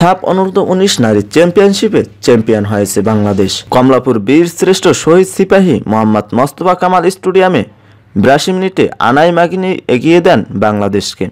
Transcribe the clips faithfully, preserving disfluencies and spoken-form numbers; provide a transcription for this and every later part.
সাপ অনূর্ধ্ব উনিশ নারী চ্যাম্পিয়নশিপে চ্যাম্পিয়ন হয়েছে বাংলাদেশ। কমলাপুর বীর শ্রেষ্ঠ শহীদ সিপাহী মোহাম্মদ মোস্তফা কামাল স্টেডিয়ামে বিরাশি মিনিটে আনাই মাগিনি এগিয়ে দেন বাংলাদেশকে।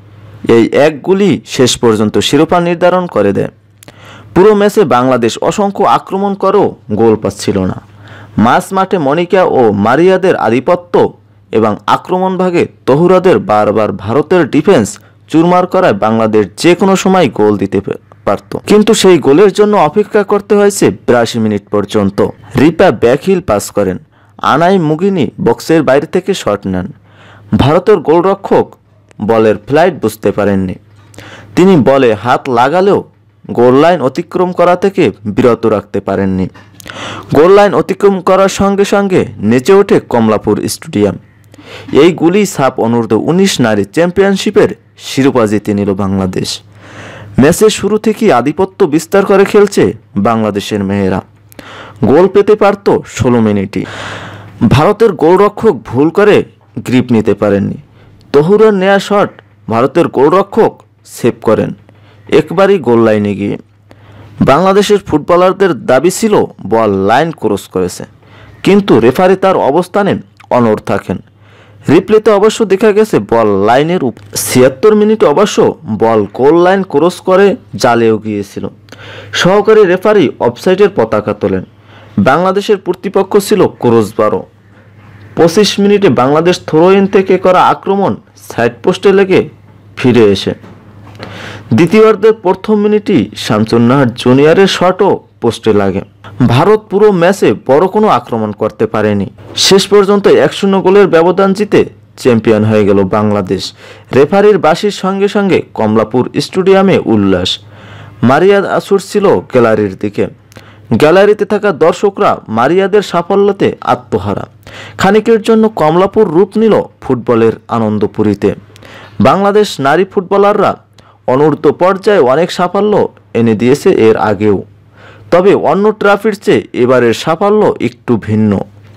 এই এক গুলি শেষ পর্যন্ত শিরোপা নির্ধারণ করে দেয়। পুরো ম্যাচে বাংলাদেশ অসংখ্য আক্রমণ করেও গোল পাচ্ছিল না। মাঝ মাঠে মনিকা ও মারিয়াদের আধিপত্য এবং আক্রমণ ভাগে তহুরাদের বারবার ভারতের ডিফেন্স চুরমার করায় বাংলাদেশ যে কোনো সময় গোল দিতে পারত, কিন্তু সেই গোলের জন্য অপেক্ষা করতে হয়েছে বিরাশি মিনিট পর্যন্ত। রিপা ব্যাকহিল পাস করেন, আনাই মুগিনি বক্সের বাইরে থেকে শট নেন। ভারতের গোলরক্ষক বলের ফ্লাইট বুঝতে পারেননি। তিনি বলে হাত লাগালেও গোল লাইন অতিক্রম করা থেকে বিরত রাখতে পারেননি। গোল লাইন অতিক্রম করার সঙ্গে সঙ্গে নেচে ওঠে কমলাপুর স্টেডিয়াম। এই গুলি সাপ অনূর্ধ্ব উনিশ নারী চ্যাম্পিয়নশিপের শিরোপা জিতে নিল বাংলাদেশ। ম্যাচের শুরু থেকেই আধিপত্য বিস্তার করে খেলছে বাংলাদেশের মেয়েরা। গোল পেতে পারত ষোলো মিনিটই। ভারতের গোলরক্ষক ভুল করে গ্রিপ নিতে পারেননি। তহুরের নেয়া শট ভারতের গোলরক্ষক সেভ করেন একবারই গোল লাইনে গিয়ে। বাংলাদেশের ফুটবলারদের দাবি ছিল বল লাইন ক্রস করেছে, কিন্তু রেফারি তার অবস্থানে অনড় থাকেন। রিপ্লেতে অবশ্য দেখা গেছে বল লাইনের উপর। ছিয়াত্তর মিনিটে অবশ্য বল গোল লাইন ক্রস করে জালেও গিয়েছিল। সহকারী রেফারি অফসাইডের পতাকা তোলেন। বাংলাদেশের প্রতিপক্ষ ছিল ক্রসবারও। পঁচিশ মিনিটে বাংলাদেশ থ্রো-ইন থেকে করা আক্রমণ সাইড পোস্টে লেগে ফিরে এসে দ্বিতীয়ার্ধের প্রথম মিনিটই শামসুন্নাহার জুনিয়রের শটও পোস্টে লাগে। ভারত পুরো ম্যাচে বড় কোনো আক্রমণ করতে পারেনি। শেষ পর্যন্ত এক শূন্য গোলের ব্যবধান জিতে চ্যাম্পিয়ন হয়ে গেল বাংলাদেশ। রেফারির বাঁশির সঙ্গে সঙ্গে কমলাপুর স্টেডিয়ামে উল্লাস। মারিয়া আসুর ছিল গ্যালারির দিকে। গ্যালারিতে থাকা দর্শকরা মারিয়াদের সাফল্যতে আত্মহারা। খানিকের জন্য কমলাপুর রূপ নিল ফুটবলের আনন্দপুরীতে। বাংলাদেশ নারী ফুটবলাররা অনূর্ধ্ব পর্যায়ে অনেক সাফল্য এনে দিয়েছে এর আগেও, তবে অন্য ট্রফির চেয়ে এবারের সাফল্য একটু ভিন্ন।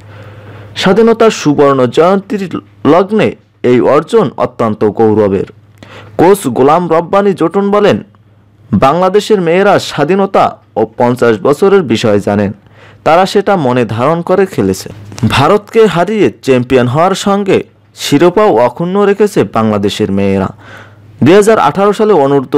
স্বাধীনতার সুবর্ণ জয়ন্তীর লগ্নে এই অর্জন অত্যন্ত গৌরবের। কোচ গোলাম রব্বানী জোটন বলেন, বাংলাদেশের মেয়েরা স্বাধীনতা ও পঞ্চাশ বছরের বিষয় জানেন, তারা সেটা মনে ধারণ করে খেলেছে। ভারতকে হারিয়ে চ্যাম্পিয়ন হওয়ার সঙ্গে শিরোপাও অক্ষুণ্ণ রেখেছে বাংলাদেশের মেয়েরা। দুই হাজার আঠারো সালে অনূর্ধ্ব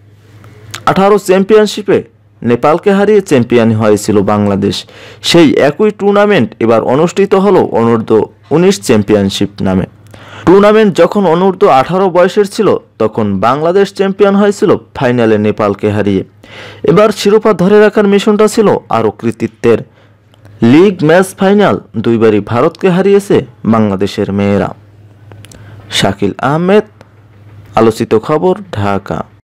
আঠারো চ্যাম্পিয়নশিপে নেপালকে হারিয়ে চ্যাম্পিয়ন হয়েছিল বাংলাদেশ। সেই একই টুর্নামেন্ট এবার অনুষ্ঠিত হলো অনূর্ধ্ব উনিশ চ্যাম্পিয়নশিপ নামে। টুর্নামেন্ট যখন অনূর্ধ্ব আঠারো বয়সের ছিল তখন বাংলাদেশ চ্যাম্পিয়ন হয়েছিল ফাইনালে নেপালকে হারিয়ে। এবার শিরোপা ধরে রাখার মিশনটা ছিল আরও কৃতিত্বের। লিগ ম্যাচ ফাইনাল দুইবারই ভারতকে হারিয়েছে বাংলাদেশের মেয়েরা। শাকিল আহমেদ, আলোচিত খবর, ঢাকা।